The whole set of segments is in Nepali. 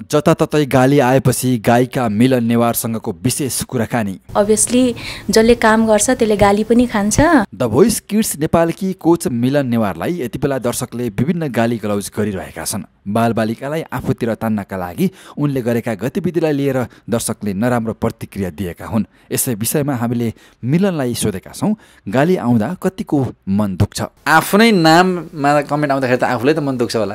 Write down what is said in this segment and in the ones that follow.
जताततै गाली आएपछि गायिका मिलन नेवारसँगको विशेष कुराकानी। अभियसली जसले काम गर्छ त्यसले गाली पनि खान्छ। द भोइस किड्स नेपालकी कोच मिलन नेवारलाई यति बेला दर्शकले विभिन्न गाली गलौज गरिरहेका छन्। बालबालिकालाई आफूतिर तान्नका लागि उनले गरेका गतिविधिलाई लिएर दर्शकले नराम्रो प्रतिक्रिया दिएका हुन्। यसै विषयमा हामीले मिलनलाई सोधेका छौँ, गाली आउँदा कतिको मन दुख्छ? आफ्नै नाममा कमेन्ट आउँदाखेरि त आफूलाई त मन दुख्छ होला।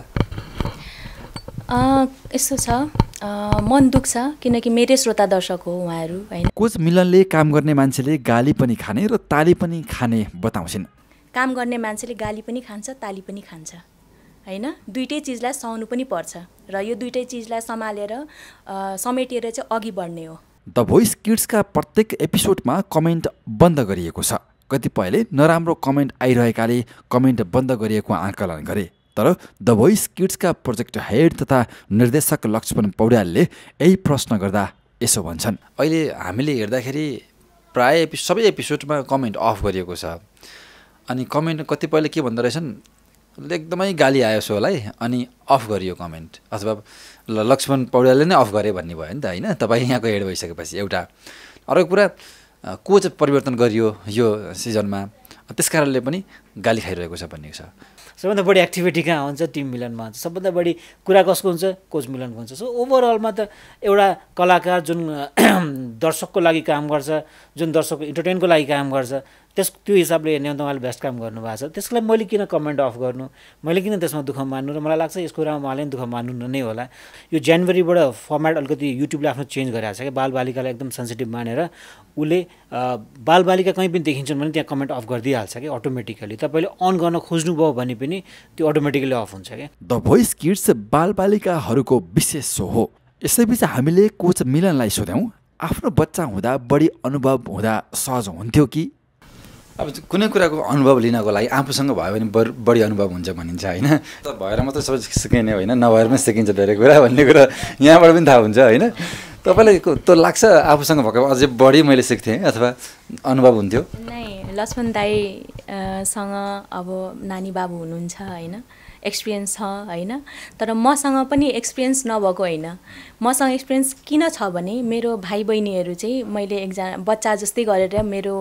यस्तो छ, मन दुख्छ किनकि मेरै श्रोता दर्शक हो उहाँहरू हैन। कोच मिलनले काम गर्ने मान्छेले गाली पनि खाने र ताली पनि खाने बताउँछिन्। काम गर्ने मान्छेले गाली पनि खान्छ, ताली पनि खान्छ हैन। दुईटै चिजलाई सहनु पनि पर्छ र यो दुईटै चिजलाई सम्हालेर समेटेर चाहिँ अघि बढ्ने हो। द भोइस किड्सका प्रत्येक एपिसोडमा कमेन्ट बन्द गरिएको छ। कतिपयले नराम्रो कमेन्ट आइरहेकाले कमेन्ट बन्द गरिएको आकलन गरे। तर द भोइस किड्सका प्रोजेक्ट हेड तथा निर्देशक लक्ष्मण पौड्यालले यही प्रश्न गर्दा यसो भन्छन्। अहिले हामीले हेर्दाखेरि प्राय सबै एपिसोडमा कमेन्ट अफ गरिएको छ। अनि कमेन्ट कतिपयले के भन्दो रहेछन्, एकदमै गाली आयो सोलाई अनि अफ गरियो कमेन्ट, अथवा लक्ष्मण पौड्यालले नै अफ गरे भन्ने भयो नि त होइन। तपाईँ यहाँको हेड भइसकेपछि एउटा अर्को कुरा, कोच परिवर्तन गरियो यो सिजनमा, त्यस कारणले पनि गाली खाइरहेको छ भन्ने छ। सबभन्दा बढी एक्टिभिटी कहाँ हुन्छ? टिम मिलनमा हुन्छ। सबभन्दा बढी कुरा कसको हुन्छ? कोच मिलनको हुन्छ। सो ओभरअलमा त एउटा कलाकार जुन दर्शकको लागि काम गर्छ, जुन दर्शकको इन्टरटेनको लागि काम गर्छ, त्यो हिसाबले हेर्ने हो त उहाँले बेस्ट काम गर्नुभएको छ। त्यसको लागि मैले किन कमेन्ट अफ गर्नु, मैले किन त्यसमा दुःख मान्नु? र मलाई लाग्छ यसको कुरामा उहाँले दुःख मान्नु नै होला। यो जनवरीबाट फर्मेट अलिकति युट्युबले आफ्नो चेन्ज गरिरहेको छ कि बालबालिकालाई एकदम सेन्सिटिभ मानेर उसले बालबालिका कहीँ पनि देखिन्छन् भने त्यहाँ कमेन्ट अफ गरिदिइहाल्छ कि अटोमेटिकली। तपाईँले अन गर्न खोज्नुभयो भने पनि त्यो अटोमेटिकली अफ हुन्छ क्या। द भोइस किड्स बालबालिकाहरूको विशेष सो हो। यसैबीच हामीले कोच मिलनलाई सोध्यौँ, आफ्नो बच्चा हुँदा बढी अनुभव हुँदा सहज हुन्थ्यो कि? अब कुनै कुराको अनुभव लिनको लागि आफूसँग भयो भने बढी अनुभव हुन्छ भनिन्छ होइन। त भएर मात्रै सबै सिकिने होइन, नभएर पनि सिकिन्छ धेरै कुरा भन्ने कुरा यहाँबाट पनि थाहा हुन्छ होइन। तपाईँलाई त लाग्छ आफूसँग भएको अझै बढी मैले सिक्थेँ अथवा अनुभव हुन्थ्यो? नै, लक्ष्मण दाईसँग अब नानी बाबु हुनुहुन्छ होइन, एक्सपिरियन्स छ होइन। तर मसँग पनि एक्सपिरियन्स नभएको होइन। मसँग एक्सपिरियन्स किन छ भने मेरो भाइ बहिनीहरू चाहिँ मैले एकजना बच्चा जस्तै गरेर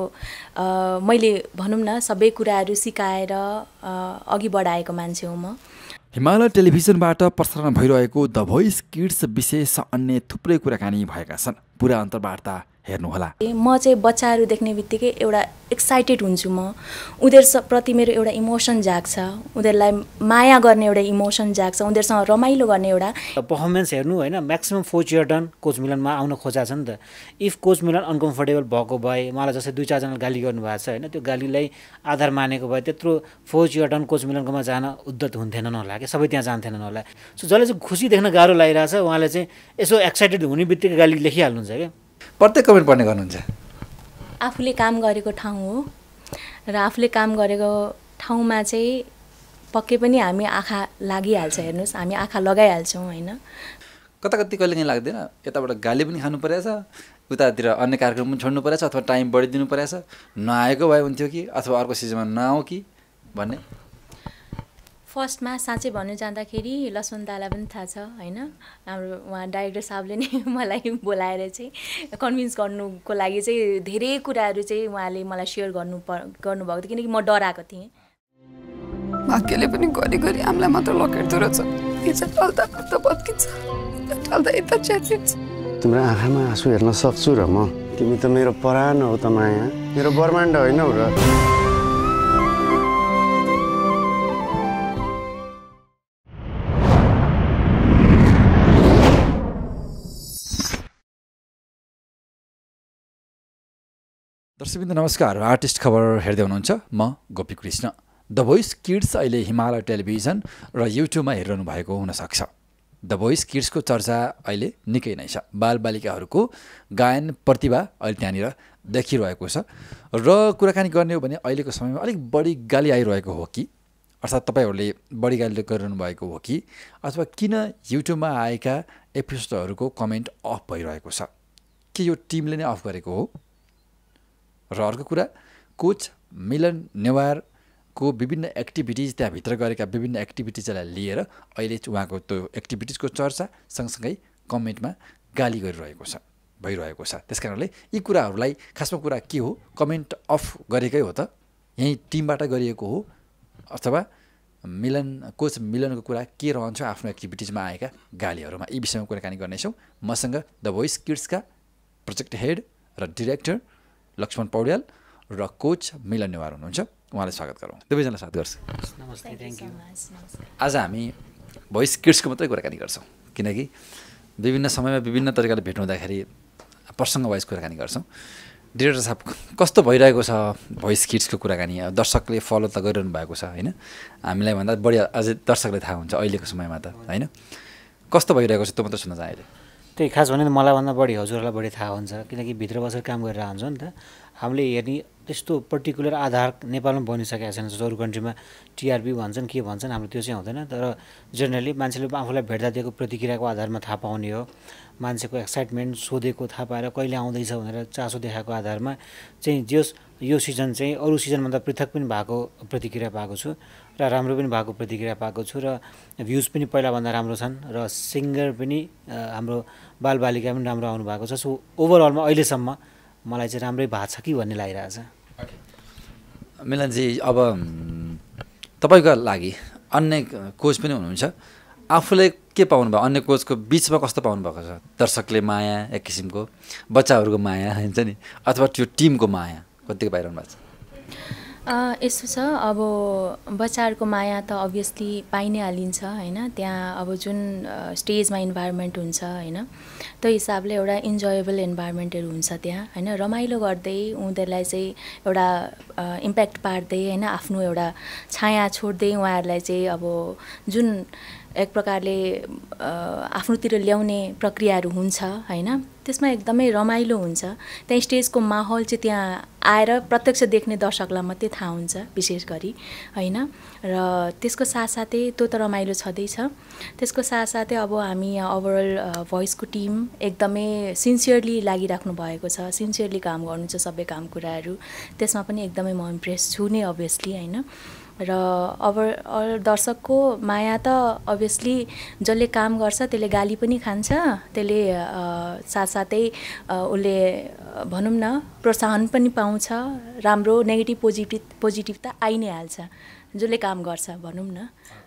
मैले भनौँ न सबै कुराहरू सिकाएर अघि बढाएको मान्छे हो म। हिमालय टेलिभिजनबाट प्रसारण भइरहेको द भोइस किड्स विशेष अन्य थुप्रै कुराकानी भएका छन्। पुरा अन्तर्वार्ता हेर्नुहोला। म चाहिँ बच्चाहरू देख्ने बित्तिकै एउटा एक्साइटेड हुन्छु। म उनीहरूप्रति मेरो एउटा इमोसन जाग्छ, उनीहरूलाई माया गर्ने एउटा इमोसन जाग्छ, उनीहरूसँग रमाइलो गर्ने एउटा पर्फर्मेन्स हेर्नु होइन। म्याक्सिमम् 4 year टर्न कोच मिलनमा आउन खोजेको छ नि त। इफ कोच मिलन अनकम्फर्टेबल भएको भए, मलाई जस्तै 2-4 जना गाली गर्नुभएको छ होइन, त्यो गालीलाई आधार मानेको भए त्यत्रो 4 year टर्न कोच मिलनकोमा जान उद्धत हुन्थेनन् होला कि, सबै त्यहाँ जान्थेनन् होला। सो जसले चाहिँ खुसी देख्न गाह्रो लागिरहेछ उहाँले चाहिँ यसो एक्साइटेड हुने बित्तिकै गाली लेखिहाल्नुहुन्छ क्या। प्रत्येक कमेन्ट पढ्ने गर्नुहुन्छ? आफूले काम गरेको ठाउँ हो र आफूले काम गरेको ठाउँमा चाहिँ पक्कै पनि हामी आँखा लागिहाल्छ। हेर्नुहोस्, हामी आँखा लगाइहाल्छौँ होइन। कता कति कहिले काहीँ लाग्दैन यताबाट गाली पनि खानु परेछ, उतातिर अन्य कार्यक्रम पनि छोड्नु परेछ, अथवा टाइम बढिदिनु परेछ, नआएको भए हुन्थ्यो कि अथवा अर्को सिजनमा नआऊ कि भन्ने? फर्स्टमा साँच्चै भन्नु जाँदाखेरि लक्ष्मण दालाई पनि थाहा छ होइन। हाम्रो उहाँ डाइरेक्टर साहबले नै मलाई बोलाएर चाहिँ कन्भिन्स गर्नुको लागि चाहिँ धेरै कुराहरू चाहिँ उहाँले मलाई सेयर गर्नुभएको थियो, किनकि म डराएको थिएँ। भाग्यले पनि घरिघरि हामीलाई मात्र लकेट्दो रहेछ। हिजो टल्दा त बत्किन्छ, टल्दा यता च्याचिन्छ। तिम्रो आँखामा आँसु हेर्न सक्छु र म? तिमी त मेरो परान हो त माया, मेरो ब्रह्माण्ड होइनौ र। दर्शकवृन्द नमस्कार, आर्टिस्ट खबर हेर्दै हुनुहुन्छ, म Gopi Krishna. The voice kids अहिले हिमालय टेलिभिजन र युट्युबमा हेरिरहनु भएको हुनसक्छ। द भोइस किड्सको चर्चा अहिले निकै नै छ। बालबालिकाहरूको गायन प्रतिभा अहिले त्यहाँनिर देखिरहेको छ र कुराकानी गर्ने हो भने अहिलेको समयमा अलिक बढी गाली आइरहेको हो कि, अर्थात् तपाईँहरूले बढी गाली गरिरहनु भएको हो कि, अथवा किन युट्युबमा आएका एपिसोडहरूको कमेन्ट अफ भइरहेको छ? के यो टिमले नै अफ गरेको हो? र अर्को कुरा, कोच मिलन नेवारको विभिन्न एक्टिभिटिज, त्यहाँभित्र गरेका विभिन्न एक्टिभिटिजलाई लिएर अहिले उहाँको त्यो एक्टिभिटिजको चर्चा सँगसँगै कमेन्टमा गाली गरिरहेको छ भइरहेको छ। त्यस कारणले यी कुराहरूलाई खासमा कुरा के हो, कमेन्ट अफ गरेकै हो त, यहीँ टिमबाट गरिएको हो, अथवा कोच मिलनको कुरा के रहन्छ आफ्नो एक्टिभिटिजमा आएका गालीहरूमा, यी विषयमा कुराकानी गर्नेछौँ। मसँग द भोइस किड्सका प्रोजेक्ट हेड र डिरेक्टर लक्ष्मण पौड्याल र कोच मिलन नेवार हुनुहुन्छ। उहाँलाई स्वागत गरौँ। दुवैजनालाई स्वागत गर्छु। नमस्ते, थ्याङ्क यू। आज हामी भोइस किड्सको मात्रै कुराकानी गर्छौँ, किनकि विभिन्न समयमा विभिन्न तरिकाले भेट हुँदाखेरि प्रसङ्ग वाइज कुराकानी गर्छौँ। डिरेक्टर साहब, कस्तो भइरहेको छ भोइस किड्सको कुराकानी? दर्शकले फलो त गरिरहनु भएको छ होइन, हामीलाई भन्दा बढी अझै दर्शकलाई थाहा हुन्छ अहिलेको समयमा त होइन, कस्तो भइरहेको छ त्यो मात्रै सुन्न चाहे। त्यही खास भने मलाई भन्दा बढी हजुरहरूलाई बढी थाहा हुन्छ, किनकि भित्र बसेर काम गरेर हुन्छ नि त। हामीले हेर्ने त्यस्तो पर्टिकुलर आधार नेपालमा बनिसकेको छैन। जस्तो अरू कन्ट्रीमा टिआरपी भन्छन्, के भन्छन्, हाम्रो त्यो चाहिँ हुँदैन। तर जेनरली मान्छेले आफूलाई भेट्दा दिएको प्रतिक्रियाको आधारमा थाहा पाउने हो। मान्छेको एक्साइटमेन्ट सोधेको थाहा पाएर कहिले आउँदैछ भनेर चासो देखाएको आधारमा चाहिँ जस यो सिजन चाहिँ अरू सिजनभन्दा पृथक पनि भएको प्रतिक्रिया पाएको छु र राम्रो पनि भएको प्रतिक्रिया पाएको छु, र भ्युज पनि पहिलाभन्दा राम्रो छन्, र सिङ्गर पनि हाम्रो बालबालिका पनि राम्रो आउनु भएको छ। सो ओभरअलमा अहिलेसम्म मलाई चाहिँ राम्रै भएको छ कि भन्ने लागिरहेछ। मिलनजी, अब तपाईँको लागि अन्य कोच पनि हुनुहुन्छ, आफूले के पाउनुभयो, अन्य कोचको बिचमा कस्तो पाउनुभएको छ? दर्शकले माया, एक किसिमको बच्चाहरूको माया हुन्छ नि, अथवा त्यो टिमको माया कतिको पाइरहनु भएको छ? यस्तो छ, अब बच्चाहरूको माया त अभियसली पाइ नै हालिन्छ होइन। त्यहाँ अब जुन स्टेजमा इन्भाइरोमेन्ट हुन्छ होइन, त्यो हिसाबले एउटा इन्जोयबल इन्भाइरोमेन्टहरू हुन्छ त्यहाँ होइन। रमाइलो गर्दै उनीहरूलाई चाहिँ एउटा इम्प्याक्ट पार्दै होइन, आफ्नो एउटा छाया छोड्दै उहाँहरूलाई चाहिँ अब जुन एक प्रकारले आफ्नोतिर ल्याउने प्रक्रियाहरू हुन्छ होइन, त्यसमा एकदमै रमाइलो हुन्छ। त्यहाँ स्टेजको माहौल चाहिँ त्यहाँ आएर प्रत्यक्ष देख्ने दर्शकलाई मात्रै थाहा हुन्छ विशेष गरी होइन। र त्यसको साथसाथै त्यो त रमाइलो छँदैछ, त्यसको साथसाथै अब हामी यहाँ ओभरअल भोइसको टिम एकदमै सिन्सियरली लागिराख्नु भएको छ, सिन्सियरली काम गर्नु छ सबै काम कुराहरू, त्यसमा पनि एकदमै म इम्प्रेस छु नै अभियसली होइन। र दर्शकको माया त अभियसली जसले काम गर्छ त्यसले गाली पनि खान्छ, त्यसले साथसाथै उसले भनौँ न प्रोत्साहन पनि पाउँछ, राम्रो नेगेटिभ पोजिटिभ त आइ नै हाल्छ जसले काम गर्छ भनौँ न।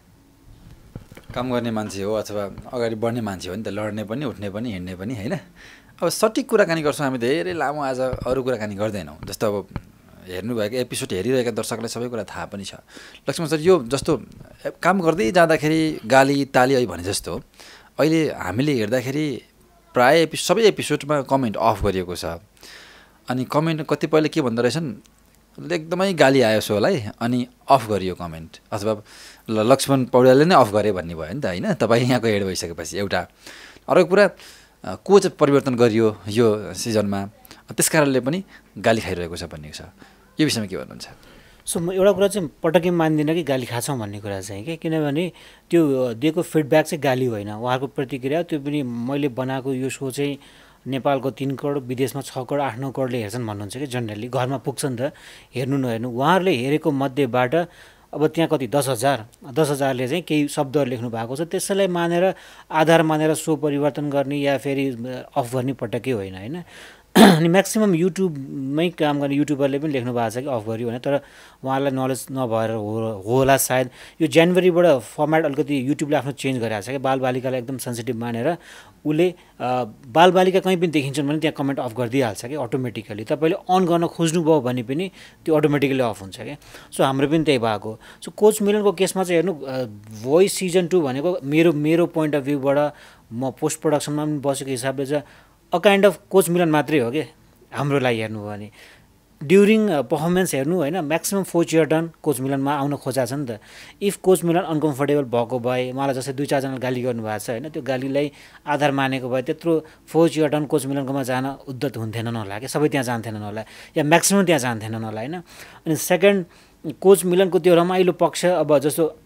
काम गर्ने मान्छे हो अथवा अगाडि बढ्ने मान्छे हो नि त, लड्ने पनि, उठ्ने पनि, हिँड्ने पनि होइन। अब सठिक कुराकानी गर्छौँ हामी, धेरै लामो आज अरू कुराकानी गर्दैनौँ। जस्तो अब हेर्नुभएको एपिसोड हेरिरहेका दर्शकलाई सबै कुरा थाहा पनि छ। लक्ष्मण सर, यो जस्तो काम गर्दै जाँदाखेरि गाली ताली अहिले भने जस्तो अहिले हामीले हेर्दाखेरि प्राय सबै एपिसोडमा कमेन्ट अफ गरिएको छ, अनि कमेन्ट कतिपयले के भन्दो रहेछन्, एकदमै गाली आयो सोलाई अनि अफ गरियो कमेन्ट, अथवा लक्ष्मण पौड्यालले नै अफ गरे भन्ने भयो नि त होइन। तपाईँ यहाँको हेड भइसकेपछि एउटा अर्को कुरा कोच परिवर्तन गरियो यो सिजनमा, त्यस कारणले पनि गाली खाइरहेको छ भन्ने छ, यो विषयमा के भन्नुहुन्छ? सो म एउटा कुरा चाहिँ पटक्कै मान्दिनँ कि गाली खाछौँ भन्ने कुरा चाहिँ के, किनभने त्यो दिएको फिडब्याक चाहिँ गाली होइन, उहाँहरूको प्रतिक्रिया। त्यो पनि मैले बनाएको यो सो चाहिँ नेपालको 3 करोड, विदेशमा 6 करोड 8-9 करोडले हेर्छन् भन्नुहुन्छ कि जनरली, घरमा पुग्छ नि त, हेर्नु नहेर्नु। उहाँहरूले हेरेको मध्येबाट अब त्यहाँ कति 10,000ले चाहिँ केही शब्दहरू लेख्नु भएको छ, त्यसैलाई मानेर आधार मानेर सो परिवर्तन गर्ने या फेरि अफ गर्ने पटक्कै होइन होइन। अनि म्याक्सिमम् युट्युबमै काम गर्ने युट्युबरले पनि लेख्नु भएको छ कि अफ गर्यो भने, तर उहाँलाई नलेज नभएर होला सायद। यो जनवरीबाट फर्मेट अलिकति युट्युबले आफ्नो चेन्ज गरिरहेको छ कि बालबालिकालाई एकदम सेन्सिटिभ मानेर उसले बालबालिका कहीँ पनि देखिन्छन् भने त्यहाँ कमेन्ट अफ गरिदिइहाल्छ कि अटोमेटिकली। तपाईँले अन गर्न खोज्नुभयो भने पनि त्यो अटोमेटिकली अफ हुन्छ क्या। सो हाम्रो पनि त्यही भएको। सो कोच मिलनको केसमा चाहिँ हेर्नु, भोइस सिजन 2 भनेको मेरो पोइन्ट अफ भ्यूबाट म पोस्ट प्रोडक्सनमा पनि बसेको हिसाबले चाहिँ a kind of coach Milan मात्रै हो कि हाम्रो लागि हेर्नुभयो भने। ड्युरिङ पर्फर्मेन्स हेर्नु होइन, म्याक्सिमम् 4 चियर डन कोच मिलनमा आउन खोजेको छ नि त। इफ कोच मिलन अनकम्फर्टेबल भएको भए, मलाई जस्तै 2-4 जनाले गाली गर्नुभएको छ होइन, त्यो गालीलाई आधार मानेको भए त्यत्रो 4 चियर डन कोच मिलनकोमा जान उद्धत हुन्थेनन् होला कि, सबै त्यहाँ जान्थेनन् होला, या म्याक्सिमम् त्यहाँ जान्थेनन् होला होइन। अनि सेकेन्ड, कोच मिलनको त्यो रमाइलो पक्ष, अब जस्तो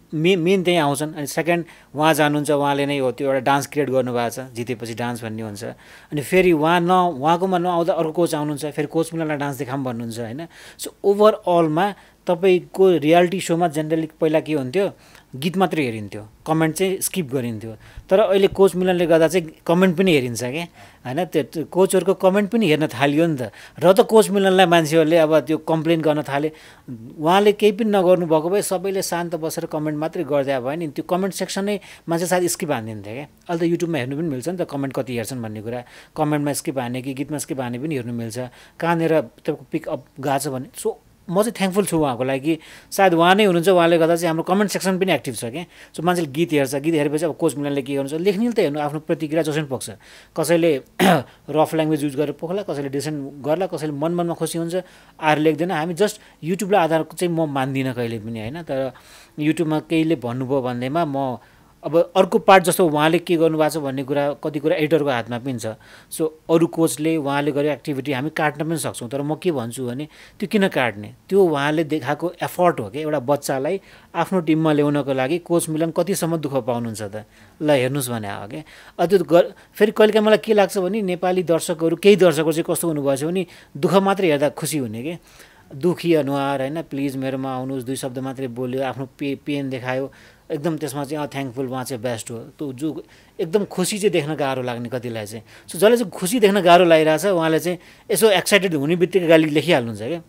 मेन त्यहीँ आउँछन्। अनि सेकेन्ड उहाँ जानुहुन्छ, उहाँले नै हो त्यो एउटा डान्स क्रिएट गर्नुभएको छ, जितेपछि डान्स भन्ने हुन्छ। अनि फेरि उहाँकोमा नआउँदा अर्को कोच आउनुहुन्छ, फेरि कोच मिलनलाई डान्स देखाऊँ भन्नुहुन्छ होइन। सो ओभरअलमा तपाईँको रियालिटी सोमा जेनरली पहिला के हुन्थ्यो, गीत मात्रै हेरिन्थ्यो, कमेन्ट चाहिँ स्किप गरिन्थ्यो। तर अहिले कोच मिलनले गर्दा चाहिँ कमेन्ट पनि हेरिन्छ क्या होइन। त्यो कोचहरूको कमेन्ट पनि हेर्न थालियो नि त। र त कोच मिलनलाई मान्छेहरूले अब त्यो कम्प्लेन गर्न थाले, उहाँले केही पनि नगर्नु भएको भए सबैले शान्त बसेर कमेन्ट मात्रै गर्दा भयो नि, त्यो कमेन्ट सेक्सनै मान्छे सायद स्किप हानिदिन्थ्यो क्या। अहिले त युट्युबमा हेर्नु पनि मिल्छ नि त कमेन्ट कति हेर्छन् भन्ने कुरा, कमेन्टमा स्किप हाने कि गीतमा स्किप हाने पनि हेर्नु मिल्छ, कहाँनिर तपाईँको पिकअप गएको छ भने। सो म चाहिँ थ्याङ्कफुल छु उहाँको लागि, सायद उहाँ नै हुनुहुन्छ, उहाँले गर्दा चाहिँ हाम्रो कमेन्ट सेक्सन पनि एक्टिभ छ क्या। सो मान्छेले गीत हेर्छ, गीत हेरेपछि अब कोच मिलनले के गर्नुहुन्छ, लेख्ने त हेर्नु, आफ्नो प्रतिक्रिया जसरी पुग्छ, कसैले रफ ल्याङ्ग्वेज युज गरेर पोख्ला, कसैले डिसेन्ट गर्ला, कसैले मनमा खुसी हुन्छ आएर लेख्दैन। हामी जस्ट युट्युबलाई आधार चाहिँ म मान्दिनँ कहिले पनि होइन। तर युट्युबमा केहीले भन्नुभयो भन्दैमा म अब अर्को पार्ट जस्तो उहाँले के गर्नुभएको छ भन्ने कुरा कति कुरा एडिटरको हातमा पनि छ। सो अरू कोचले उहाँले गरेको एक्टिभिटी हामी काट्न पनि सक्छौँ, तर म के भन्छु भने त्यो किन काट्ने, त्यो उहाँले देखाएको एफर्ट हो क्या। एउटा बच्चालाई आफ्नो टिममा ल्याउनको लागि कोच मिलन कतिसम्म दुःख पाउनुहुन्छ त, ल हेर्नुहोस् भने हो क्या। त्यो फेरि कहिलेकाहीँ मलाई के लाग्छ भने नेपाली दर्शकहरू, केही दर्शकहरू चाहिँ कस्तो हुनुभएछ भने दुःख मात्रै हेर्दा खुसी हुने क्या। दुखी अनुहार होइन, प्लिज मेरोमा आउनुहोस्, 2 शब्द मात्रै बोल्यो, आफ्नो पेन देखायो, एकदम त्यसमा चाहिँ थ्याङ्कफुल, उहाँ चाहिँ बेस्ट हो। त्यो जो एकदम खुसी चाहिँ देख्न गाह्रो लाग्ने कतिलाई चाहिँ। सो जसले चाहिँ खुसी देख्न गाह्रो लागिरहेछ उहाँले चाहिँ यसो एक्साइटेड हुने बित्तिकै गाली लेखिहाल्नुहुन्छ क्या।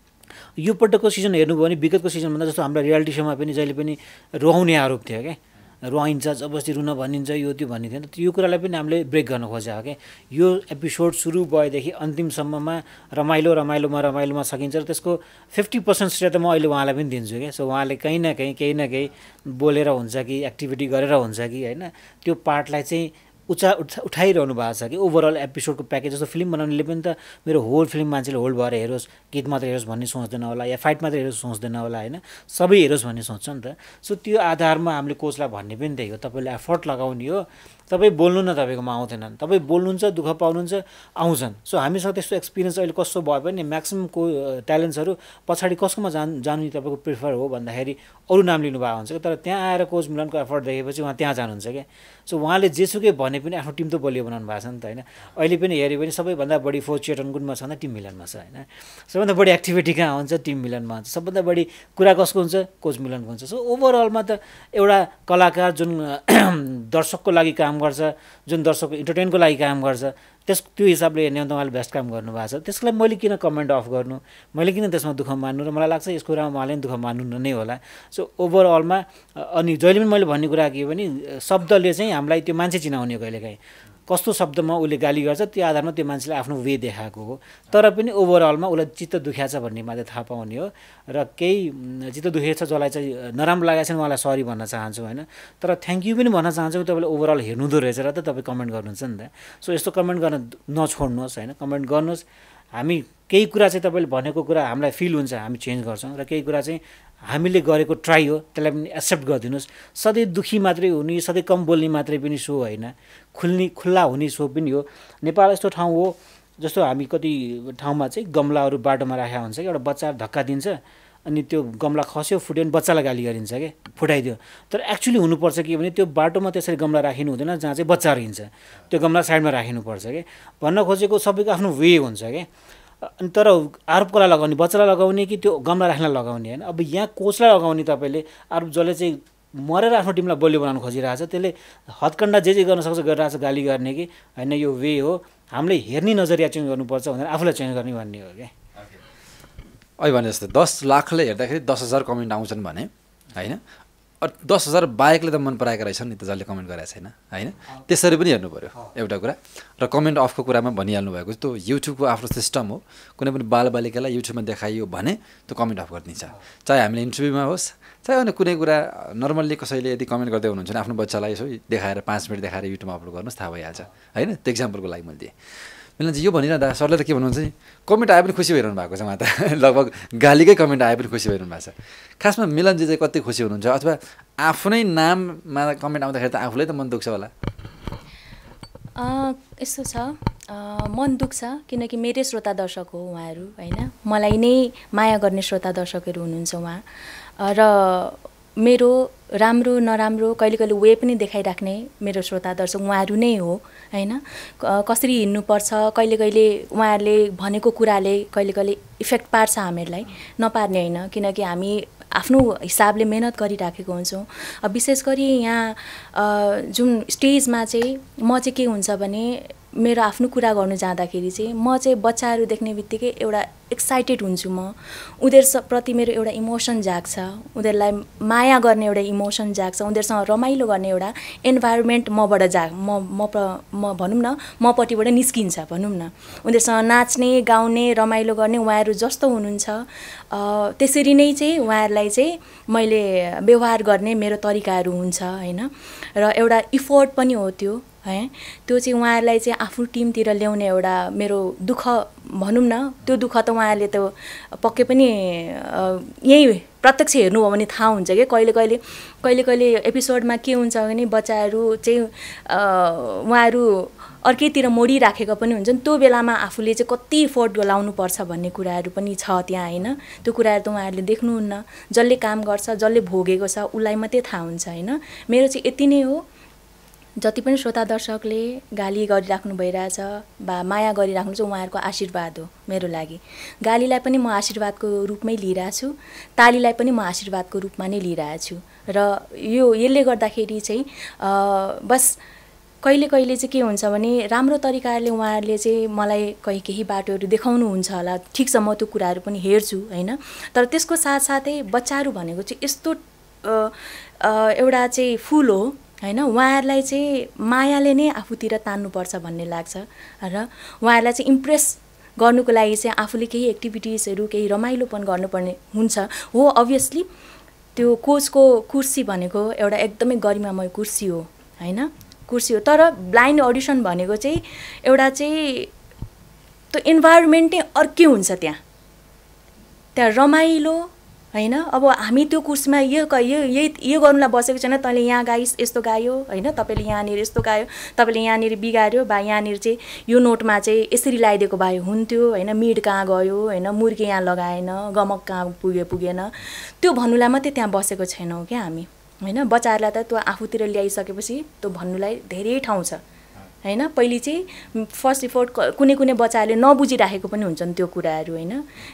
यो पटकको सिजन हेर्नुभयो भने विगतको सिजनभन्दा जस्तो हाम्रो रियालिटी सोमा पनि जहिले पनि रुवाउने आरोप थियो क्या, रुवाइन्छ, जबरजस्ती रुन भनिन्छ, यो त्यो भनिन्थ्यो। त्यो कुरालाई पनि हामीले ब्रेक गर्न खोजेको क्या। यो एपिसोड सुरु भएदेखि अन्तिमसम्ममा रमाइलोमा सकिन्छ र त्यसको 50% श्रेय त म अहिले उहाँलाई पनि दिन्छु क्या। सो उहाँले केही न केही बोलेर हुन्छ कि एक्टिभिटी गरेर हुन्छ कि होइन, त्यो पार्टलाई चाहिँ उठाइरहनु भएको छ कि। ओभरअल एपिसोडको प्याकेज जस्तो फिल्म बनाउनेले पनि त मेरो होल फिल्म मान्छेले होल्ड भएर हेरोस्, गीत मात्र हेरोस् भन्ने सोच्दैन होला, या फाइट मात्र हेरोस् सोच्दैन होला होइन, सबै हेरोस् भन्ने सोच्छ नि त। सो त्यो आधारमा हामीले कोचलाई भन्ने पनि त्यही हो, तपाईँले एफर्ट लगाउने हो, तपाईँ बोल्नु न, तपाईँकोमा आउँदैनन्, तपाईँ बोल्नुहुन्छ, दुःख पाउनुहुन्छ, आउँछन्। सो हामीसँग त्यस्तो एक्सपिरियन्स अहिले कस्तो भयो भने म्याक्सिममको ट्यालेन्ट्सहरू पछाडि कसकोमा जानु तपाईँको प्रिफर हो भन्दाखेरि अरू नाम लिनुभएको हुन्छ क्या। तर त्यहाँ आएर कोच मिलनको एफर्ट देखेपछि उहाँ त्यहाँ जानुहुन्छ क्या। सो उहाँले जेसुकै भने पनि आफ्नो टिम त बलियो बनाउनु भएको छ नि त होइन। अहिले पनि हेऱ्यो भने सबैभन्दा बढी फोर्थ चेटन कुनमा छ भन्दा टिम मिलनमा छ होइन। सबभन्दा बढी एक्टिभिटी कहाँ हुन्छ, टिम मिलनमा हुन्छ। सबभन्दा बढी कुरा कसको हुन्छ, कोच मिलनको हुन्छ। सो ओभरअलमा त एउटा कलाकार जुन दर्शकको लागि काम गर्छ, जुन दर्शकको इन्टरटेनको लागि काम गर्छ, त्यो हिसाबले हेर्ने हो भने उहाँले बेस्ट काम गर्नुभएको छ। त्यसको लागि मैले किन कमेन्ट अफ गर्नु, मैले किन त्यसमा दुःख मान्नु, र मलाई लाग्छ यसको कुरामा उहाँले पनि दुःख मान्नु नै होला। सो ओभरअलमा अनि जहिले पनि मैले भन्ने कुरा के हो भने शब्दले चाहिँ हामीलाई त्यो मान्छे चिनाउने हो। कहिलेकाहीँ कस्तो शब्दमा उसले गाली गर्छ त्यो आधारमा त्यो मान्छेले आफ्नो वे देखाएको हो। तर पनि ओभरअलमा उसलाई चित्त दुख्या छ भन्ने मात्रै थाहा पाउने हो। र केही चित्त दुखेको छ जसलाई चाहिँ नराम्रो लागेको छ उहाँलाई सरी भन्न चाहन्छु होइन। तर थ्याङ्क यू पनि भन्न चाहन्छु, तपाईँले ओभरअल हेर्नुहुँदो रहेछ र त तपाईँ कमेन्ट गर्नुहुन्छ नि त। सो यस्तो कमेन्ट गर्न नछोड्नुहोस् होइन, कमेन्ट गर्नुहोस्। हामी केही कुरा चाहिँ तपाईँले भनेको कुरा हामीलाई फिल हुन्छ, हामी चेन्ज गर्छौँ, र केही कुरा चाहिँ हामीले गरेको ट्राई हो त्यसलाई पनि एक्सेप्ट गरिदिनुहोस्। सधैँ दुःखी मात्रै हुने, सधैँ कम बोल्ने मात्रै पनि सो होइन, खुल्ला हुने सो पनि हो। नेपाल यस्तो ठाउँ हो जस्तो हामी कति ठाउँमा चाहिँ गमलाहरू बाटोमा राखेको हुन्छ कि, एउटा बच्चा धक्का दिन्छ अनि त्यो गमला खस्यो फुट्यो भने बच्चालाई गाली गरिन्छ क्या, फुटाइदियो। तर एक्चुअली हुनुपर्छ के भने त्यो बाटोमा त्यसरी गमला राखिनु हुँदैन जहाँ चाहिँ बच्चा हिँड्छ, त्यो गमला साइडमा राखिनुपर्छ क्या। भन्न खोजेको सबैको आफ्नो वे हुन्छ क्या। अनि तर आरोप कसलाई लगाउने, बच्चालाई लगाउने कि त्यो गमला राख्नलाई लगाउने होइन। अब यहाँ कोचलाई लगाउने तपाईँले आरोप, जसले चाहिँ मरेर आफ्नो टिमलाई बलियो बनाउनु खोजिरहेछ, त्यसले हदकन्डा जे गर्न सक्छ गरिरहेछ, गाली गर्ने कि होइन, यो वे हो। हामीले हेर्ने नजरिया चेन्ज गर्नुपर्छ भनेर आफूलाई चेन्ज गर्ने भन्ने हो क्या। अहिले भने जस्तो 10 लाखले हेर्दाखेरि 10,000 कमेन्ट आउँछन् भने होइन, 10,000 बाहेकले त मन पराएका रहेछन् नि त जसले कमेन्ट गरेको छैन होइन। त्यसरी पनि हेर्नु पऱ्यो एउटा कुरा। र कमेन्ट अफको कुरामा भनिहाल्नु भएको त्यो युट्युबको आफ्नो सिस्टम हो। कुनै पनि बालबालिकालाई युट्युबमा देखाइयो भने त्यो कमेन्ट अफ गरिदिन्छ, चाहे हामीले इन्टरभ्यूमा होस्, चाहे अनि कुनै कुरा नर्मल्ली कसैले यदि कमेन्ट गर्दै हुनुहुन्छ भने आफ्नो बच्चालाई यसो देखाएर 5 मिनट देखाएर युट्युबमा अपलोड गर्नुहोस्, थाहा भइहाल्छ होइन। त्यो इक्जाम्पलको लागि मैले दिएँ। मिलनजी यो भनिरहँदा सरले त के भन्नुहुन्छ नि, कमेन्ट आए पनि खुसी भइरहनु भएको छ उहाँ त, लगभग गालीकै कमेन्ट आए पनि खुसी भइरहनु भएको छ। खासमा मिलनजी चाहिँ कति खुसी हुनुहुन्छ, अथवा आफ्नै नाममा कमेन्ट आउँदाखेरि त आफूलाई त मन दुख्छ होला? यस्तो छ, मन दुख्छ किनकि मेरै श्रोता दर्शक हो उहाँहरू होइन। मलाई नै माया गर्ने श्रोता दर्शकहरू हुनुहुन्छ उहाँ। र मेरो राम्रो नराम्रो कहिले कहिले वे पनि देखाइराख्ने मेरो श्रोता दर्शक उहाँहरू नै हो हैन। कसरी हिँड्नुपर्छ कहिले कहिले उहाँहरूले भनेको कुराले कहिले कहिले इफेक्ट पार्छ हामीहरूलाई, नपार्ने होइन, किनकि हामी आफ्नो हिसाबले मेहनत गरिराखेको हुन्छौँ। विशेष गरी यहाँ जुन स्टेजमा चाहिँ म चाहिँ के हुन्छ भने मेरो आफ्नो कुरा गर्नु जाँदाखेरि चाहिँ म चाहिँ बच्चाहरू देख्ने बित्तिकै एउटा एक्साइटेड हुन्छु। म उनीहरूप्रति मेरो एउटा इमोसन जाग्छ, उनीहरूलाई माया गर्ने एउटा इमोसन जाग्छ, उनीहरूसँग रमाइलो गर्ने एउटा इन्भाइरोमेन्ट मबाट म भनौँ न मपट्टिबाट निस्किन्छ भनौँ न। उनीहरूसँग नाच्ने गाउने रमाइलो गर्ने उहाँहरू जस्तो हुनुहुन्छ त्यसरी नै चाहिँ उहाँहरूलाई चाहिँ मैले व्यवहार गर्ने मेरो तरिकाहरू हुन्छ हैन। र एउटा इफोर्ट पनि हो त्यो है, त्यो चाहिँ उहाँहरूलाई चाहिँ आफ्नो टिमतिर ल्याउने एउटा मेरो दुःख भनौँ न। त्यो दुःख त उहाँहरूले त पक्कै पनि यही प्रत्यक्ष हेर्नुभयो भने थाहा हुन्छ कि कहिले कहिले एपिसोडमा के हुन्छ भने बच्चाहरू चाहिँ उहाँहरू अर्कैतिर मोडिराखेको पनि हुन्छन्। त्यो बेलामा आफूले चाहिँ कति इफोर्ट लाउनुपर्छ भन्ने कुराहरू पनि छ त्यहाँ हैन। त्यो कुराहरू त उहाँहरूले देख्नुहुन्न, जसले काम गर्छ जसले भोगेको छ उसलाई मात्रै थाहा हुन्छ हैन। मेरो चाहिँ यति नै हो, जति पनि श्रोता दर्शकले गाली गरिराख्नु भइरहेछ वा माया गरिराख्नु चाहिँ उहाँहरूको आशीर्वाद हो मेरो लागि। गालीलाई पनि म आशीर्वादको रूपमै लिइरहेको छु, तालीलाई पनि म आशीर्वादको रूपमा नै लिइरहेको छु। र यसले गर्दाखेरि चाहिँ बस कहिले कहिले चाहिँ के हुन्छ भने राम्रो तरिकाले उहाँहरूले चाहिँ मलाई केही बाटोहरू देखाउनुहुन्छ होला, ठिक छ म त्यो कुराहरू पनि हेर्छु हैन। तर त्यसको साथसाथै बच्चाहरू भनेको चाहिँ यस्तो एउटा चाहिँ फुल हो हैन, उहाँहरूलाई चाहिँ मायाले नै आफूतिर तान्नुपर्छ भन्ने लाग्छ। र उहाँहरूलाई चाहिँ इम्प्रेस गर्नुको लागि चाहिँ आफूले केही एक्टिभिटिजहरू केही रमाइलोपन गर्नुपर्ने हुन्छ। हो अभियसली त्यो कोचको कुर्सी भनेको एउटा एकदमै गरिमामय कुर्सी हो हैन, कुर्सी हो। तर ब्लाइन्ड अडिसन भनेको चाहिँ एउटा चाहिँ त्यो इन्भाइरोमेन्टै अर्कै हुन्छ, त्यहाँ रमाइलो हैन। अब हामी त्यो कुर्सीमा यो गर्नुलाई बसेको छैन, तैँले यहाँ गाइस यस्तो गायो हैन, तपाईँले यहाँनिर यस्तो गायो, तपाईँले यहाँनिर बिगार्यो बा यहाँनिर चाहिँ यो नोटमा चाहिँ यसरी लगाइदिएको भए हुन्थ्यो हैन, मिड कहाँ गयो हैन, मुर्गे यहाँ लगाएन, गमक कहाँ पुगेन, त्यो भन्नुलाई मात्रै त्यहाँ बसेको छैनौँ क्या हामी हैन। बच्चाहरूलाई त त्यो आफूतिर ल्याइसकेपछि त्यो भन्नुलाई धेरै ठाउँ छ हैन। पहिले चाहिँ फर्स्ट इफोर्ट कुनै बच्चाहरूले नबुझिराखेको पनि हुन्छन् त्यो कुराहरू हैन,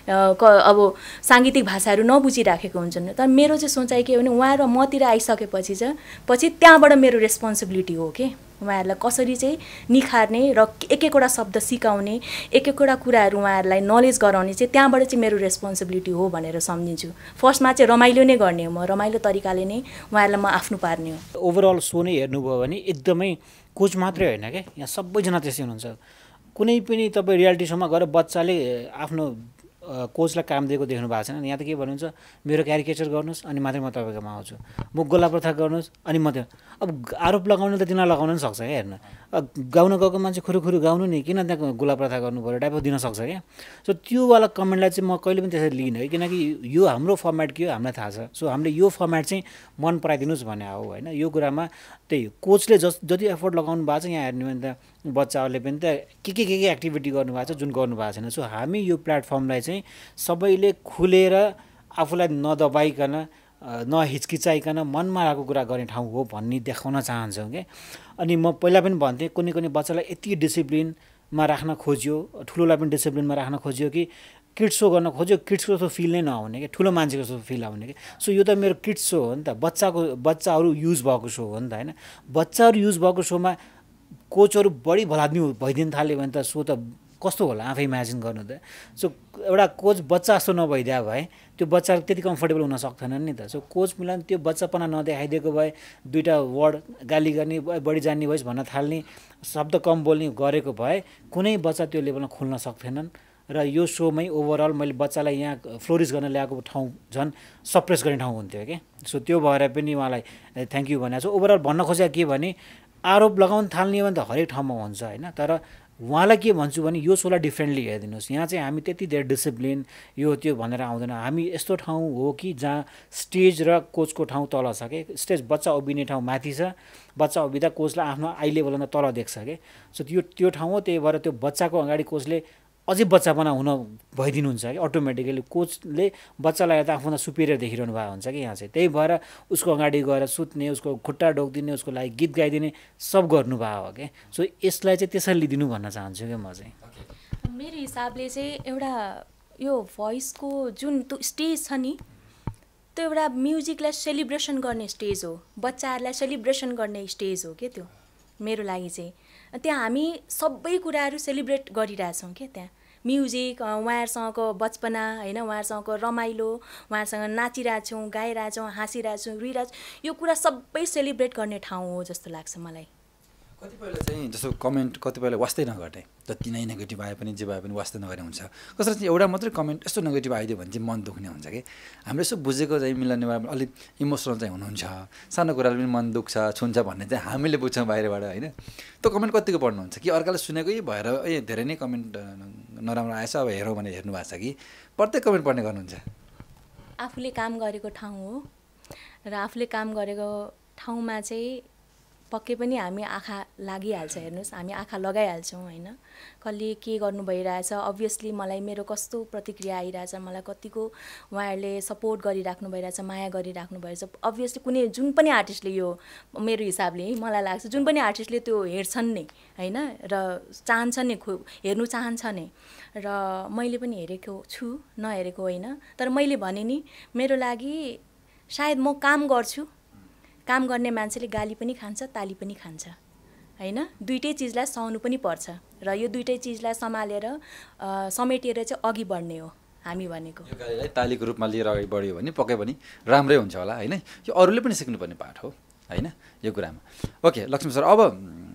अब साङ्गीतिक भाषाहरू नबुझिराखेको हुन्छन्। तर मेरो चाहिँ सोचाइ के हो भने उहाँहरू मतिर आइसकेपछि चाहिँ त्यहाँबाट मेरो रेस्पोन्सिबिलिटी हो कि उहाँहरूलाई कसरी चाहिँ निखार्ने र एक एकवटा शब्द सिकाउने, एक एकवटा कुराहरू उहाँहरूलाई नलेज गराउने चाहिँ त्यहाँबाट चाहिँ मेरो रेस्पोन्सिबिलिटी हो भनेर सम्झिन्छु। फर्स्टमा चाहिँ रमाइलो नै गर्ने हो, म रमाइलो तरिकाले नै उहाँहरूलाई म आफ्नो पार्ने हो। ओभरअल सो नै हेर्नुभयो भने एकदमै कोच मात्रै होइन क्या, यहाँ सबैजना त्यसै हुनुहुन्छ। कुनै पनि तपाईँ रियालिटी सोमा गएर बच्चाले आफ्नो कोचलाई काम दिएको देख्नु भएको छैन। यहाँ त के भन्नुहुन्छ, मेरो क्यारिकेचर गर्नुहोस् अनि मात्रै म तपाईँकोमा आउँछु, म गोला प्रथा गर्नुहोस् अनि मात्रै। अब आरोप लगाउनु त तिनीहरू लगाउन पनि सक्छ क्या, हेर्न गाउन गएको मान्छे खुरुखुरु गाउनु नि, किन त्यहाँ गोला प्रथा गर्नु पऱ्यो टाइप दिन सक्छ क्या। सो त्योवाला कमेन्टलाई चाहिँ म कहिले पनि त्यसरी लिइनँ है, किनकि यो हाम्रो फर्मेट के हो हामीलाई थाहा छ। सो हामीले यो फर्मेट चाहिँ मन पराइदिनुहोस् भने हो होइन। यो कुरामा त्यही कोचले जति एफोर्ट लगाउनु भएको छ, यहाँ हेर्नु भने त बच्चाहरूले पनि त के एक्टिभिटी गर्नुभएको छ जुन गर्नुभएको छैन। सो हामी यो प्लेटफर्मलाई चाहिँ सबैले खुलेर आफूलाई नदबाइकन नहिचकिचाइकन मनमा आएको कुरा गर्ने ठाउँ हो भन्ने देखाउन चाहन्छौँ क्या। अनि म पहिला पनि भन्थेँ कुनै बच्चालाई यति डिसिप्लिनमा राख्न खोज्यो, ठुलोलाई पनि डिसिप्लिनमा राख्न खोज्यो कि किड्स सो गर्न खोज्यो, किड्सको जस्तो फिल नै नहुने क्या, ठुलो मान्छेको जस्तो फिल आउने क्या। सो यो त मेरो किड्स सो हो नि त, बच्चाहरू युज भएको सो हो नि त होइन। बच्चाहरू युज भएको सोमा कोचहरू बढी भलाद्मी भइदिनु थाल्यो भने त सो त कस्तो होला आफै इमेजिन गर्नु त। सो एउटा कोच बच्चा जस्तो नभइदिया भए त्यो बच्चाहरू त्यति कम्फर्टेबल हुन सक्थेनन् नि त। सो कोच मिलान त्यो बच्चापना नदेखाइदिएको भए, दुईवटा वर्ड गाली गर्ने बढी जान्ने भइस भन्न थाल्ने, शब्द कम बोल्ने गरेको भए कुनै बच्चा त्यो लेभलमा खुल्न सक्थेनन्। र यो सोमै ओभरअल मैले बच्चालाई यहाँ फ्लोरिस गर्न ल्याएको ठाउँ झन् सप्रेस गर्ने ठाउँ हुन्थ्यो क्या। सो त्यो भएर पनि उहाँलाई थ्याङ्क यू भनेको छु। ओभरअल भन्न खोजेको के भने आरोप लगाउन थाल्ने भने त हरेक ठाउँमा हुन्छ होइन, तर उहाँलाई के भन्छु भने यो सोलाई डिफ्रेन्टली हेरिदिनुहोस्। यहाँ चाहिँ हामी त्यति धेरै डिसिप्लिन यो त्यो भनेर आउँदैन। हामी यस्तो ठाउँ हो कि जहाँ स्टेज र कोचको ठाउँ तल छ कि, स्टेज बच्चा उभिने ठाउँ माथि छ, बच्चा उभिँदा कोचलाई आफ्नो आई लेभलभन्दा तल देख्छ कि। सो त्यो ठाउँ हो, त्यही भएर त्यो बच्चाको अगाडि कोचले अझै बच्चापना हुन भइदिनुहुन्छ कि अटोमेटिकली कोचले बच्चालाई त आफूभन्दा सुपिरियर देखिरहनु भएको हुन्छ कि यहाँ चाहिँ त्यही भएर उसको अगाडि गएर सुत्ने उसको खुट्टा ढोकिदिने उसको लागि गीत गाइदिने सब गर्नुभएको हो कि सो यसलाई चाहिँ त्यसरी लिदिनु भन्न चाहन्छु क्या म चाहिँ मेरो हिसाबले चाहिँ एउटा यो भोइसको जुन त्यो स्टेज छ नि त्यो एउटा म्युजिकलाई सेलिब्रेसन गर्ने स्टेज हो बच्चाहरूलाई सेलिब्रेसन गर्ने स्टेज हो क्या त्यो मेरो लागि चाहिँ त्यहाँ हामी सबै कुराहरू सेलिब्रेट गरिरहेछौँ क्या त्यहाँ म्युजिक उहाँहरूसँगको बचपना होइन उहाँहरूसँगको रमाइलो उहाँहरूसँग नाचिरहेछौँ गाइरहेछौँ हाँसिरहेछौँ रुइरहेछौँ यो कुरा सबै सेलिब्रेट गर्ने ठाउँ हो जस्तो लाग्छ मलाई कतिपयले चाहिँ जस्तो कमेन्ट कतिपयले वास्तै नगर्ने जति नै नेगेटिभ आए पनि जे भए पनि वास्तै नगर्ने हुन्छ कसरी चाहिँ एउटा मात्रै कमेन्ट यस्तो नेगेटिभ आइदियो भने चाहिँ मन दुख्ने हुन्छ कि हामीले यसो बुझेको चाहिँ मिलन नेवार अलिक इमोसनल चाहिँ हुनुहुन्छ सानो कुराले पनि मन दुख्छ छुन्छ भन्ने चाहिँ हामीले बुझ्छौँ बाहिरबाट होइन त्यो कमेन्ट कतिको पढ्नुहुन्छ कि अर्काले सुनेकै भएर धेरै नै कमेन्ट नराम्रो आएछ अब हेरौँ भने हेर्नु भएको छ कि प्रत्येक कमेन्ट पढ्ने गर्नुहुन्छ आफूले काम गरेको ठाउँ हो र आफूले काम गरेको ठाउँमा चाहिँ पक्कै पनि हामी आँखा लागिहाल्छ हेर्नुहोस् हामी आँखा लगाइहाल्छौँ होइन कसले के गर्नु भइरहेछ अभियसली मलाई मेरो कस्तो प्रतिक्रिया आइरहेछ मलाई कतिको उहाँहरूले सपोर्ट गरिराख्नु भइरहेछ माया गरिराख्नु भइरहेछ अभियसली कुनै जुन पनि आर्टिस्टले यो मेरो हिसाबले मलाई लाग्छ जुन पनि आर्टिस्टले त्यो हेर्छन् नै होइन र चाहन्छन् नै हेर्नु चाहन्छ नै र मैले पनि हेरेको छु नहेरेको होइन तर मैले भने नि मेरो लागि सायद म काम गर्छु काम गर्ने मान्छेले गाली पनि खान्छ ताली पनि खान्छ होइन दुईटै चिजलाई सहनु पनि पर्छ र यो दुईटै चिजलाई सम्हालेर समेटेर चाहिँ अघि बढ्ने हो हामी भनेको यो गालीलाई तालीको रूपमा लिएर अगाडि बढ्यो भने पक्कै पनि राम्रै हुन्छ होला होइन यो अरूले पनि सिक्नुपर्ने पाठ हो होइन यो कुरामा ओके लक्ष्मी सर अब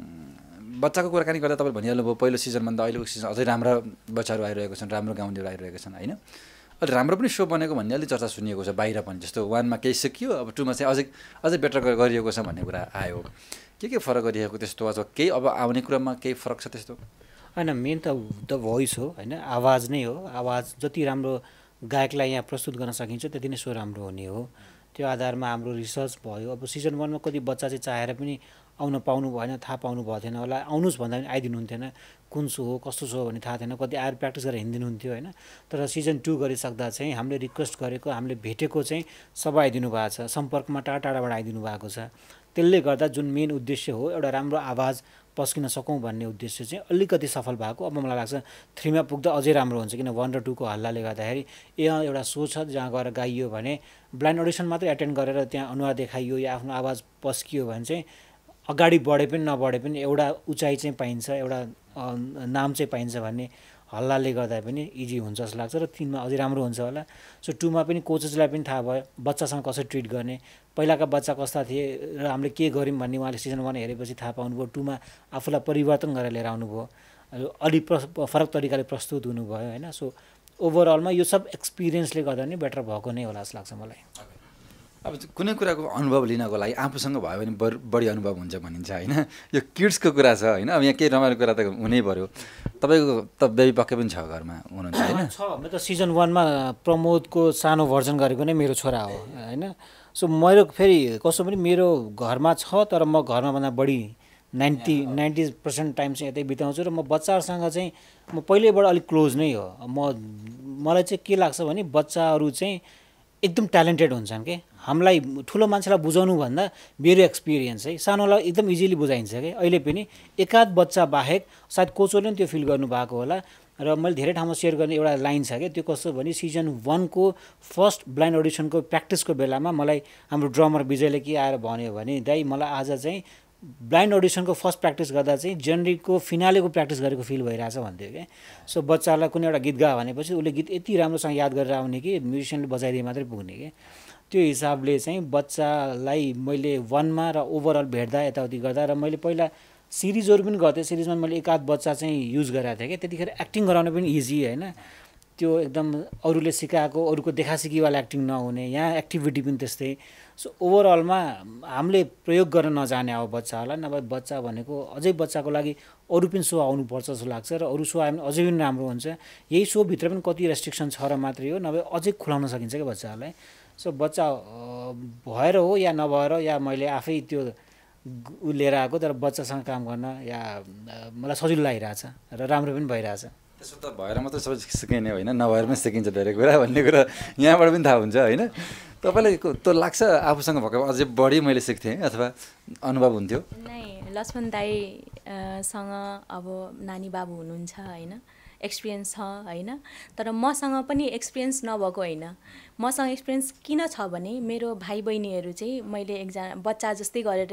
बच्चाको कुराकानी गर्दा तपाईँले भनिहाल्नुभयो पहिलो सिजनभन्दा अहिलेको सिजन अझै राम्रा बच्चाहरू आइरहेको छन् राम्रो गाउँलेहरू आइरहेका छन् होइन अहिले राम्रो पनि सो बनेको भन्ने अलिक चर्चा सुनिएको छ बाहिर पनि जस्तो वानमा केही सिकियो अब टूमा चाहिँ अझै बेटर गरिएको छ भन्ने कुरा आयो के फरक गरिएको त्यस्तो अथवा केही अब आउने कुरामा केही फरक छ त्यस्तो होइन मेन त द भोइस हो होइन आवाज नै हो आवाज जति राम्रो गायकलाई यहाँ प्रस्तुत गर्न सकिन्छ त्यति नै सो राम्रो हुने हो त्यो आधारमा हाम्रो रिसर्च भयो अब सिजन 1 मा कति बच्चा चाहिँ चाहेर पनि आउन पाउनु भएन थाहा पाउनु भएको थिएन होला आउनुहोस् भन्दा पनि आइदिनु हुन्थेन कुन सो हो कस्तो सो हो भन्ने थाहा थिएन कति आएर प्र्याक्टिस गरेर हिँडिदिनु हुन्थ्यो होइन तर सिजन 2 गरिसक्दा चाहिँ हामीले रिक्वेस्ट गरेको हामीले भेटेको चाहिँ सबै आइदिनु भएको छ सम्पर्कमा टाढा टाढाबाट आइदिनु भएको छ त्यसले गर्दा जुन मेन उद्देश्य हो एउटा राम्रो आवाज पस्किन सकौँ भन्ने उद्देश्य चाहिँ अलिकति सफल भएको अब मलाई लाग्छ 3 मा पुग्दा अझै राम्रो हुन्छ किन 1 र 2 को हल्लाले गर्दाखेरि यहाँ एउटा सो छ जहाँ गएर गाइयो भने ब्लाइन्ड अडिसन मात्रै एटेन्ड गरेर त्यहाँ अनुहार देखाइयो या आफ्नो आवाज पस्कियो भने चाहिँ अगाडि बढे पनि नबढे पनि एउटा उचाइ चाहिँ पाइन्छ एउटा नाम चाहिँ पाइन्छ भन्ने हल्लाले गर्दा पनि इजी हुन्छ जस्तो लाग्छ र 3 मा अझै राम्रो हुन्छ होला सो 2 मा पनि कोचेसलाई पनि थाहा भयो बच्चासँग कसरी ट्रिट गर्ने पहिलाका बच्चा कस्ता थिए र हामीले के गर्यौँ भन्ने उहाँले सिजन 1 हेरेपछि थाहा पाउनुभयो 2 मा आफूलाई परिवर्तन गरेर लिएर आउनुभयो अलि फरक तरिकाले प्रस्तुत हुनुभयो होइन सो ओभरअलमा यो सब एक्सपिरियन्सले गर्दा नि बेटर भएको नै होला जस्तो लाग्छ मलाई अब कुनै कुराको अनुभव लिनको लागि आफूसँग भयो भने बढी अनुभव हुन्छ भनिन्छ होइन यो किड्सको कुरा छ होइन अब यहाँ केही रमाइलो कुरा त हुनै पर्यो तपाईँको त बेबी पक्कै पनि छ घरमा हुनुहुन्छ होइन छ म त सिजन 1 मा प्रमोदको सानो भर्जन गरेको नै मेरो छोरा हो होइन सो मेरो फेरि कस्तो पनि मेरो घरमा छ तर म घरमा भन्दा बढी 90% टाइम चाहिँ यतै बिताउँछु र म बच्चाहरूसँग चाहिँ म पहिल्यैबाट अलिक क्लोज नै हो मलाई चाहिँ के लाग्छ भने बच्चाहरू चाहिँ एकदम ट्यालेन्टेड हुन्छन् के हामीलाई ठुलो मान्छेलाई बुझाउनु भन्दा मेरो एक्सपिरियन्स है सानोलाई एकदम इजिली बुझाइन्छ कि अहिले पनि एकाध बच्चा बाहेक सायद कोचोले पनि त्यो फिल गर्नुभएको होला र मैले धेरै ठाउँमा सेयर गर्ने एउटा लाइन छ क्या त्यो कस्तो भने सिजन 1 को फर्स्ट ब्लाइन्ड अडिसनको प्र्याक्टिसको बेलामा मलाई हाम्रो ड्रमर विजयले के आएर भन्यो भने दाइ मलाई आज चाहिँ ब्लाइन्ड अडिसनको फर्स्ट प्र्याक्टिस गर्दा चाहिँ जनवरीको फिनालेको प्र्याक्टिस गरेको फिल भइरहेछ भन्थ्यो क्या सो बच्चालाई कुनै एउटा गीत गा भनेपछि उसले गीत यति राम्रोसँग याद गरेर आउने कि म्युजिसियनले बजाइदिए मात्रै पुग्ने कि त्यो हिसाबले चाहिँ बच्चालाई मैले 1 मा र ओभरअल भेट्दा यताउति गर्दा र मैले पहिला सिरिजहरू पनि गर्थेँ सिरिजमा मैले एकाध बच्चा चाहिँ युज गरेको थिएँ कि त्यतिखेर एक्टिङ गराउन पनि इजी होइन त्यो एकदम अरूले सिकाएको अरूको देखासिकीवाला एक्टिङ नहुने यहाँ एक्टिभिटी पनि त्यस्तै सो ओभरअलमा हामीले प्रयोग गर्न नजाने अब बच्चाहरूलाई नभए बच्चा भनेको अझै बच्चाको लागि अरू पनि सो आउनुपर्छ जस्तो लाग्छ र अरू सो आयो भने अझै पनि राम्रो हुन्छ यही सोभित्र पनि कति रेस्ट्रिक्सन छ र मात्रै हो नभए अझै खुलाउन सकिन्छ क्या बच्चाहरूलाई सो बच्चा भएर हो या नभएर या मैले आफै त्यो लिएर आएको तर बच्चासँग काम गर्न या मलाई सजिलो लागिरहेछ र राम्रो पनि भइरहेछ त्यसो त भएर मात्रै सबै सिकिने होइन, नभएर पनि सिकिन्छ धेरै कुरा भन्ने कुरा यहाँबाट पनि थाहा हुन्छ होइन। तपाईँलाई त्यो लाग्छ आफूसँग भएको अझै बढी मैले सिक्थेँ अथवा अनुभव हुन्थ्यो? नै लक्ष्मण दाईसँग अब नानी बाबु हुनुहुन्छ होइन, एक्सपिरियन्स छ होइन। तर मसँग पनि एक्सपिरियन्स नभएको होइन। मसँग एक्सपिरियन्स किन छ भने मेरो भाइ बहिनीहरू चाहिँ मैले एकजना बच्चा जस्तै गरेर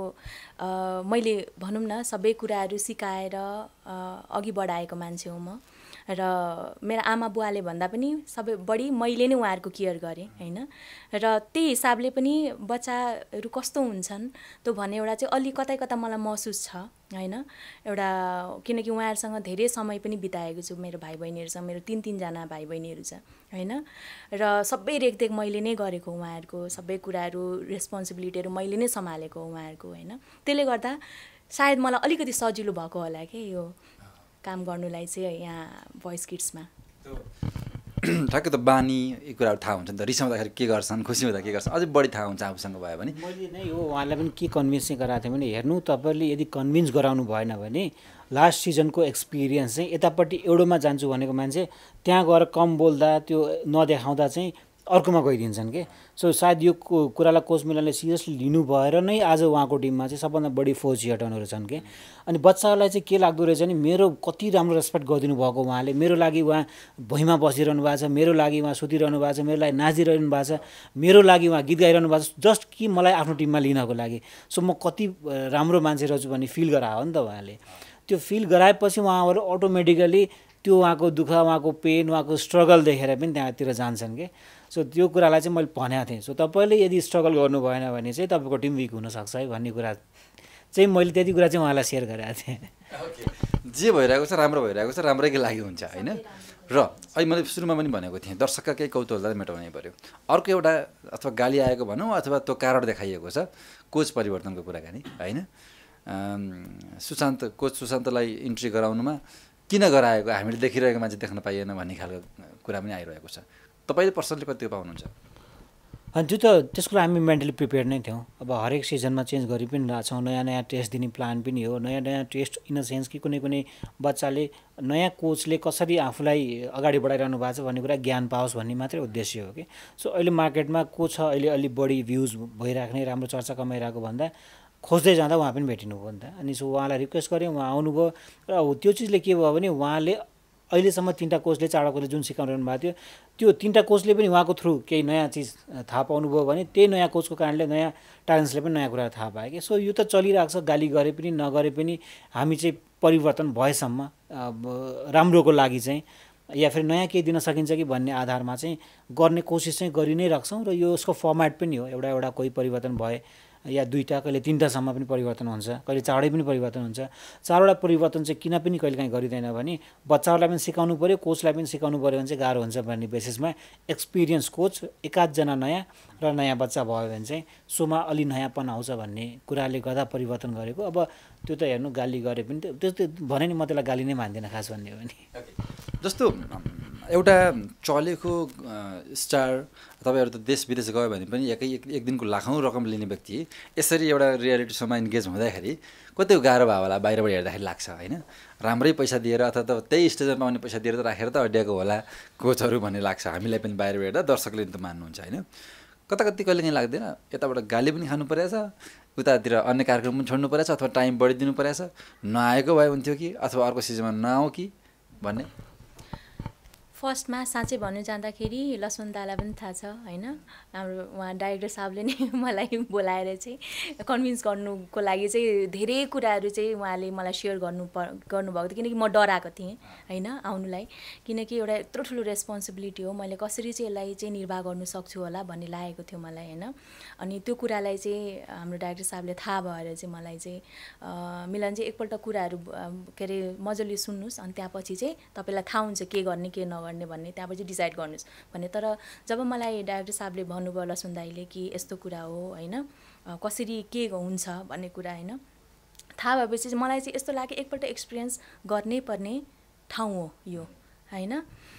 मैले भनौँ न सबै कुराहरू सिकाएर अघि बढाएको मान्छे हो म। र मेरो आमा बुवाले भन्दा पनि सबै बढी मैले नै उहाँहरूको केयर गरेँ होइन। र त्यही हिसाबले पनि बच्चाहरू कस्तो हुन्छन् त्यो भन्ने एउटा चाहिँ अलि कतै कता मलाई महसुस छ होइन। एउटा किनकि उहाँहरूसँग धेरै समय पनि बिताएको छु, मेरो भाइ बहिनीहरूसँग मेरो 3-3जना भाइ बहिनीहरू छ होइन। र सबै रेखदेख मैले नै गरेको, उहाँहरूको सबै कुराहरू रेस्पोन्सिबिलिटीहरू मैले नै सम्हालेको उहाँहरूको होइन। त्यसले गर्दा सायद मलाई अलिकति सजिलो भएको होला कि यो काम गर्नुलाई चाहिँ यहाँ भोइस किड्समा। ठ्याक्कै त बानी यी कुराहरू थाहा हुन्छ नि त, रिसाउँदाखेरि के गर्छन्, खुसी हुँदा के गर्छन्, अझै बढी थाहा हुन्छ आफूसँग भयो भने। मैले नै हो उहाँलाई पनि के कन्भिन्स चाहिँ गराएको थिएँ भने हेर्नु तपाईँले यदि कन्भिन्स गराउनु भएन भने लास्ट सिजनको एक्सपिरियन्स चाहिँ यतापट्टि एउटोमा जान्छु भनेको मान्छे त्यहाँ गएर कम बोल्दा त्यो नदेखाउँदा चाहिँ अर्कोमा गइदिन्छन् कि। सो सायद यो कुरालाई कोच मिलनले सिरियसली लिनु भएर नै आज उहाँको टिममा चाहिँ सबभन्दा बढी फौज हटाउनुहरू छन् कि। अनि बच्चाहरूलाई चाहिँ के लाग्दो रहेछ नि, मेरो कति राम्रो रेस्पेक्ट गरिदिनु भएको उहाँले, मेरो लागि उहाँ भुइँमा बसिरहनु भएको छ, मेरो लागि उहाँ सुतिरहनु भएको छ, मेरो लागि नाचिरहनु भएको छ, मेरो लागि उहाँ गीत गाइरहनु भएको छ, जस्ट कि मलाई आफ्नो टिममा लिनको लागि। सो म कति राम्रो मान्छे रहेछु भन्ने फिल गरायो नि त उहाँले। त्यो फिल गराएपछि उहाँहरू अटोमेटिकली त्यो उहाँको दुःख, उहाँको पेन, उहाँको स्ट्रगल देखेर पनि त्यहाँतिर जान्छन् कि। सो त्यो कुरालाई चाहिँ मैले भनेको थिएँ। सो तपाईँले यदि स्ट्रगल गर्नु भएन भने चाहिँ तपाईँको टिम विक हुनसक्छ है भन्ने कुरा चाहिँ मैले त्यति कुरा चाहिँ उहाँलाई सेयर गरेको थिएँ। जे भइरहेको छ राम्रो भइरहेको छ, राम्रैको लागि हुन्छ होइन। र अहिले मैले सुरुमा पनि भनेको थिएँ दर्शकका केही कौतूहललाई मेटाउनै पऱ्यो। अर्को एउटा अथवा गाली आएको भनौँ अथवा त्यो कारण देखाइएको छ कोच परिवर्तनको कुराकानी होइन। कोच सुशान्तलाई इन्ट्री गराउनुमा किन गराएको, हामीले देखिरहेको मान्छे देख्न पाइएन भन्ने खालको कुरा पनि आइरहेको छ। तपाईँले पर्सनली कति पाउनुहुन्छ? अनि त्यो त त्यसको लागि हामी मेन्टली प्रिपेयर नै थियौँ। अब हरेक सिजनमा चेन्ज गरि पनि रहेछौँ, नयाँ नयाँ टेस्ट दिने प्लान पनि हो। नयाँ नयाँ टेस्ट इन द सेन्स कि कुनै कुनै बच्चाले नयाँ कोचले कसरी आफूलाई अगाडि बढाइरहनु भएको छ भन्ने कुरा ज्ञान पाओस् भन्ने मात्रै उद्देश्य हो कि। सो अहिले मार्केटमा को छ अहिले अलि बढी भ्युज भइराख्ने, राम्रो चर्चा कमाइरहेको भन्दा खोज्दै जाँदा उहाँ पनि भेटिनु भयो नि त। अनि सो उहाँलाई रिक्वेस्ट गरेँ, उहाँ आउनुभयो। र त्यो चिजले के भयो भने उहाँले अहिलेसम्म 3टा कोचले 4वटा कोचले जुन सिकाउनु भएको थियो त्यो 3टा कोचले पनि उहाँको थ्रु केही नयाँ चिज थाहा पाउनुभयो भने त्यही नयाँ कोचको कारणले नयाँ ट्यालेन्ट्सले पनि नयाँ कुरा थाहा पायो कि। सो यो त चलिरहेको छ, गाली गरे पनि नगरे पनि हामी चाहिँ परिवर्तन भएसम्म राम्रोको लागि चाहिँ या फेरि नयाँ केही दिन सकिन्छ कि भन्ने आधारमा चाहिँ गर्ने कोसिस चाहिँ गरि नै राख्छौँ। र यो यसको फर्मेट पनि हो, एउटा कोही परिवर्तन भए या 2टा कहिले 3टासम्म पनि परिवर्तन हुन्छ, कहिले 4वटै पनि परिवर्तन हुन्छ। 4वटा परिवर्तन चाहिँ किन पनि कहिलेकाहीँ गरिँदैन भने बच्चाहरूलाई पनि सिकाउनु पऱ्यो, कोचलाई पनि सिकाउनु पऱ्यो भने चाहिँ गाह्रो हुन्छ भन्ने बेसिसमा एक्सपिरियन्स कोच एकाधजना नयाँ र नयाँ बच्चा भयो भने चाहिँ सोमा अलि नयाँपन आउँछ भन्ने कुराले गर्दा परिवर्तन गरेको। अब त्यो त हेर्नु गाली गरे पनि त्यस्तो भने नि म त्यसलाई गाली नै मान्दिनँ खास भन्ने हो भने। जस्तो एउटा चलेको स्टार तपाईँहरू त देश विदेश गयो भने पनि एक दिनको लाखौँ रकम लिने व्यक्ति यसरी एउटा रियालिटी सोमा इन्गेज हुँदाखेरि कति गाह्रो भयो होला बाहिरबाट हेर्दाखेरि लाग्छ होइन। राम्रै पैसा दिएर अथवा त्यही स्टेजमा पाउने पैसा दिएर त राखेर त अड्याएको होला कोचहरू भन्ने लाग्छ हामीलाई पनि बाहिरबाट हेर्दा, दर्शकले त मान्नुहुन्छ होइन। कति कहिले काहीँ लाग्दैन यताबाट गाली पनि खानु परेछ, उतातिर अन्य कार्यक्रम पनि छोड्नु परेछ अथवा टाइम बढिदिनु परेछ, नआएको भए हुन्थ्यो कि अथवा अर्को सिजनमा नआऊ कि भन्ने? फर्स्टमा साँच्चै भन्नु जाँदाखेरि लक्ष्मण दालाई पनि थाहा छ होइन। हाम्रो उहाँ डाइरेक्टर साहबले नै मलाई बोलाएर चाहिँ कन्भिन्स गर्नुको लागि चाहिँ धेरै कुराहरू चाहिँ उहाँले मलाई सेयर गर्नुभएको थियो, किनकि म डराएको थिएँ होइन आउनुलाई। किनकि एउटा यत्रो ठुलो रेस्पोन्सिबिलिटी हो, मैले कसरी चाहिँ यसलाई चाहिँ निर्वाह गर्नु सक्छु होला भन्ने लागेको थियो मलाई होइन। अनि त्यो कुरालाई चाहिँ हाम्रो डाइरेक्टर साहबले थाहा भएर चाहिँ मलाई चाहिँ मिलन चाहिँ एकपल्ट कुराहरू के अरे मजाले सुन्नुहोस् अनि त्यहाँपछि चाहिँ तपाईँलाई थाहा हुन्छ के गर्ने के नगर्ने भन्ने, त्यहाँपछि डिसाइड गर्नुहोस् भन्ने। तर जब मलाई डाइरेक्टर साहबले भन्नुभयो लक्ष्मण दाईले कि यस्तो कुरा हो होइन, कसरी के हुन्छ भन्ने कुरा होइन, थाहा भएपछि मलाई चाहिँ यस्तो लाग्यो एकपल्ट एक्सपिरियन्स गर्नै पर्ने ठाउँ हो यो होइन।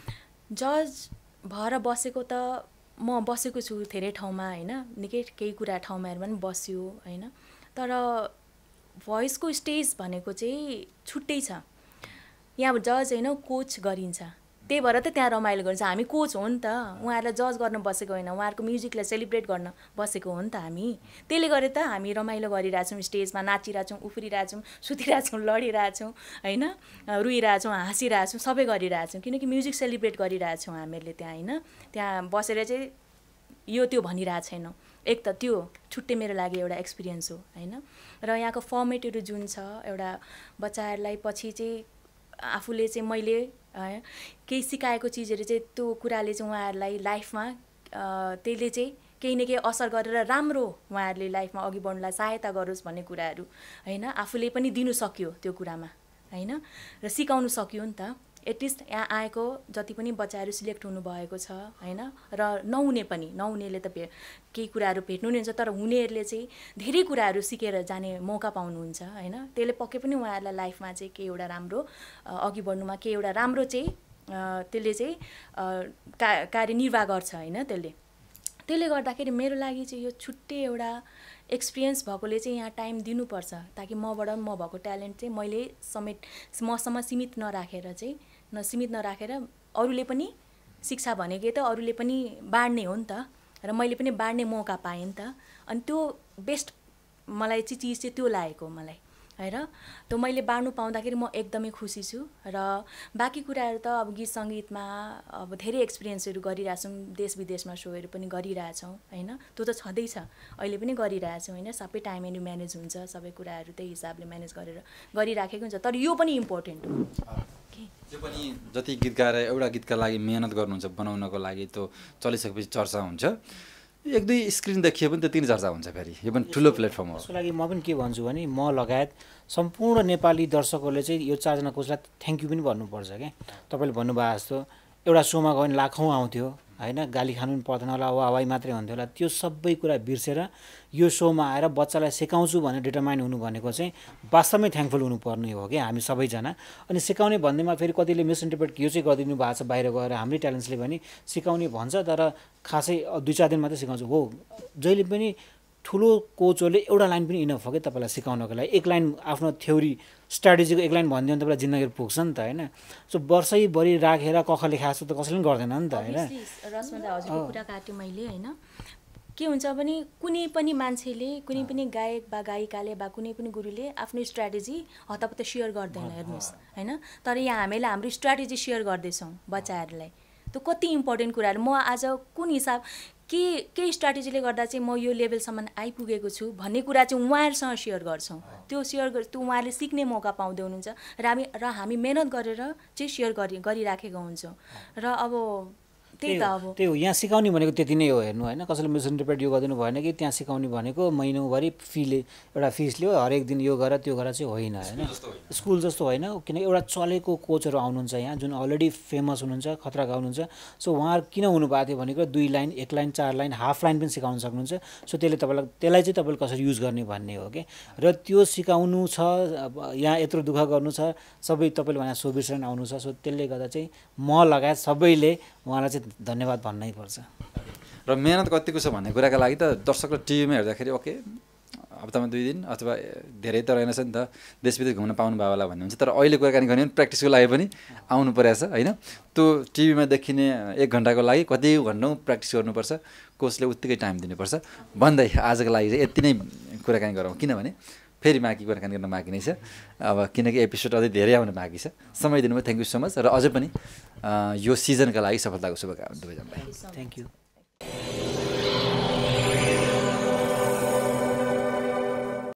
जज भएर बसेको त म बसेको छु धेरै ठाउँमा होइन, निकै केही कुरा ठाउँमा पनि बस्यो होइन। तर भोइसको स्टेज भनेको चाहिँ छुट्टै छ। यहाँ जज होइन कोच गरिन्छ, त्यही भएर त त्यहाँ रमाइलो गरिन्छ। हामी कोच हो नि त, उहाँहरूलाई जज गर्न बसेको होइन, उहाँहरूको म्युजिकलाई सेलिब्रेट गर्न बसेको हो नि त हामी। त्यसले गर्दा त हामी रमाइलो गरिरहेछौँ, स्टेजमा नाचिरहेछौँ, उफ्रिरहेछौँ, सुतिरहेछौँ, लडिरहेछौँ होइन, रुइरहेछौँ, हाँसिरहेछौँ, सबै गरिरहेछौँ, किनकि म्युजिक सेलिब्रेट गरिरहेछौँ हामीहरूले त्यहाँ होइन। त्यहाँ बसेर चाहिँ यो त्यो भनिरहेको छैनौँ। एक त त्यो छुट्टै मेरो लागि एउटा एक्सपिरियन्स हो होइन। र यहाँको फर्मेटहरू जुन छ, एउटा बच्चाहरूलाई पछि चाहिँ आफूले चाहिँ मैले केही सिकाएको चिजहरू चाहिँ त्यो कुराले चाहिँ उहाँहरूलाई लाइफमा त्यसले चाहिँ केही न केही असर गरेर राम्रो उहाँहरूले लाइफमा अघि बढ्नलाई सहायता गरोस् भन्ने कुराहरू होइन आफूले पनि दिनु सक्यो त्यो कुरामा होइन, र सिकाउनु सक्यो नि त। एटलिस्ट यहाँ आएको जति पनि बच्चाहरू सिलेक्ट हुनुभएको छ होइन, र नहुनेले त केही कुराहरू भेट्नु नै हुन्छ, तर हुनेहरूले चाहिँ धेरै कुराहरू सिकेर जाने मौका पाउनुहुन्छ होइन। त्यसले पक्कै पनि उहाँहरूलाई लाइफमा चाहिँ केही एउटा राम्रो अघि बढ्नुमा केही एउटा राम्रो चाहिँ त्यसले चाहिँ कार्यनिर्वाह गर्छ होइन। त्यसले गर्दाखेरि मेरो लागि चाहिँ यो छुट्टै एउटा एक्सपिरियन्स भएकोले चाहिँ यहाँ टाइम दिनुपर्छ, ताकि मबाट म भएको ट्यालेन्ट चाहिँ मैले मसम्म सीमित नराखेर अरूले पनि शिक्षा भनेकै त अरूले पनि बाँड्ने हो नि त, र मैले पनि बाँड्ने मौका पाएँ नि त। अनि त्यो बेस्ट मलाई चाहिँ चिज चाहिँ त्यो लागेको मलाई होइन। त्यो मैले बाँड्नु पाउँदाखेरि म एकदमै खुसी छु। र बाँकी कुराहरू त अब गीत सङ्गीतमा अब धेरै एक्सपिरियन्सहरू गरिरहेछौँ, देश विदेशमा सोहरू पनि गरिरहेछौँ होइन, त्यो त छँदैछ, अहिले पनि गरिरहेछौँ होइन। सबै टाइमहरू म्यानेज हुन्छ, सबै कुराहरू त्यही हिसाबले म्यानेज गरेर गरिराखेको हुन्छ, तर यो पनि इम्पोर्टेन्ट हो। त्यो पनि जति गीत गाएर एउटा गीतका लागि मेहनत गर्नुहुन्छ बनाउनको लागि, त्यो चलिसकेपछि चर्चा हुन्छ, एक दुई स्क्रिन देखियो भने त्यति नै चर्चा हुन्छ फेरि। यो पनि ठुलो प्लेटफर्म हो। त्यसको लागि म पनि के भन्छु भने म लगायत सम्पूर्ण नेपाली दर्शकहरूले चाहिँ यो 4 जना कोचलाई थ्याङ्क यू पनि भन्नुपर्छ क्या। तपाईँले भन्नुभयो जस्तो एउटा सोमा गयो भने लाखौँ आउँथ्यो होइन, गाली खानु पनि पर्दैन होला, हवाई मात्रै हुन्थ्यो होला, त्यो सबै कुरा बिर्सेर यो सोमा आएर बच्चालाई सिकाउँछु भनेर डिटरमाइन हुनु भनेको चाहिँ वास्तवमै थ्याङ्कफुल हुनुपर्ने हो क्या हामी सबैजना। अनि सिकाउने भन्दैमा फेरि कतिले मिसइन्टरप्रेट यो चाहिँ गरिदिनु भएको छ बाहिर गएर, हाम्रै ट्यालेन्ट्सले पनि सिकाउने भन्छ, तर खासै 2-4 दिन मात्रै सिकाउँछु हो। जहिले पनि ठुलो कोचहरूले एउटा लाइन पनि इनफ हो क्या तपाईँलाई सिकाउनको लागि। एक लाइन आफ्नो थ्योरी स्ट्राटेजीको एक लाइन भनिदियो भने तपाईँलाई जिन्दगी पुग्छ नि त होइन। सो वर्षैभरि राखेर कख लेखा जस्तो त कसैले पनि गर्दैन नि त होइन। रसमा हजुरको कुरा काट्यो मैले होइन। के हुन्छ भने कुनै पनि मान्छेले, कुनै पनि गायक वा गायिकाले वा कुनै पनि गुरुले आफ्नो स्ट्राटेजी हतपत सेयर गर्दैन हेर्नुहोस् होइन। तर यहाँ हामीले हाम्रो स्ट्राटेजी सेयर गर्दैछौँ बच्चाहरूलाई, त्यो कति इम्पोर्टेन्ट कुराहरू। म आज कुन हिसाब के स्ट्राटेजीले गर्दा चाहिँ म यो लेभलसम्म आइपुगेको छु भन्ने कुरा चाहिँ उहाँहरूसँग सेयर गर्छौँ। त्यो उहाँहरूले सिक्ने मौका पाउँदै हुनुहुन्छ, र हामी मेहनत गरेर चाहिँ सेयर गरिराखेको हुन्छौँ। र अब त्यही त अब त्यही हो, यहाँ सिकाउने भनेको त्यति नै हो हेर्नु होइन। कसैले मिसइन्टरप्रेट यो गरिदिनु भएन कि त्यहाँ सिकाउने भनेको महिनौभरि एउटा फिस लियो, हरेक दिन यो गर त्यो गर चाहिँ होइन होइन। स्कुल जस्तो होइन, किनकि एउटा चलेको कोचहरू आउनुहुन्छ यहाँ जुन अलरेडी फेमस हुनुहुन्छ, खतरा गाउनुहुन्छ। सो उहाँहरू किन हुनुभएको थियो भनेको 2 line, 1 line, 4 line, half line पनि सिकाउन सक्नुहुन्छ। सो त्यसलाई चाहिँ तपाईँले कसरी युज गर्ने भन्ने हो कि। र त्यो सिकाउनु छ, यहाँ यत्रो दुःख गर्नु छ, सबै तपाईँले भने सोबिर्सन आउनु छ। सो त्यसले गर्दा चाहिँ म लगायत सबैले उहाँलाई चाहिँ धन्यवाद भन्नै पर्छ। र मेहनत कतिको छ भन्ने कुराका लागि त दर्शकले टिभीमा हेर्दाखेरि ओके हप्तामा 2 दिन अथवा धेरै त रहेनछ नि त, देश विदेश घुम्न पाउनु भयो होला भन्ने हुन्छ। तर अहिले कुराकानी गर्ने भने प्र्याक्टिसको लागि पनि आउनु परेछ होइन। त्यो टिभीमा देखिने 1 घन्टाको लागि कति घन्टौँ प्र्याक्टिस गर्नुपर्छ, कोचले उत्तिकै टाइम दिनुपर्छ भन्दै आजको लागि चाहिँ यति नै कुराकानी गरौँ। किनभने फेरि बाँकी कुराकानी गर्न बाँकी नै छ अब, किनकि एपिसोड अझै धेरै आउन बाँकी छ। समय दिनुभयो, थ्याङ्क यू सो मच। र अझै पनि यो सिजनका लागि सफलताको शुभकामना दुवैजनालाई। Thank you.